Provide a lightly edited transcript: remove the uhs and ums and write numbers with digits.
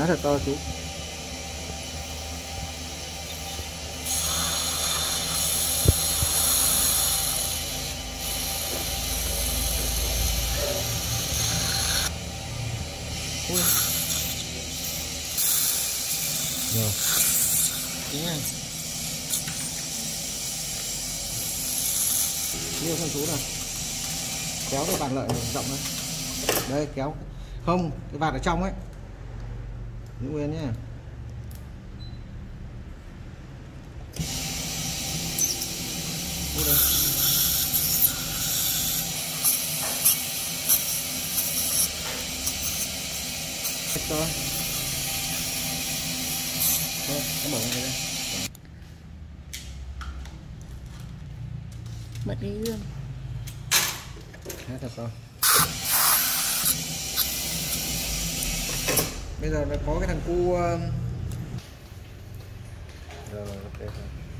Há thật to chú. Ui. Rồi. Đúng nha. Liêu sang chú nào. Kéo cái bàn lợi rộng này. Đây kéo. Không, cái vạt ở trong ấy. Giữ nguyên nhé. Ui đây. To. Thôi, em mở này ra. Bật cái gương. Há thật to. Bây giờ nó có cái thằng cu rồi ok.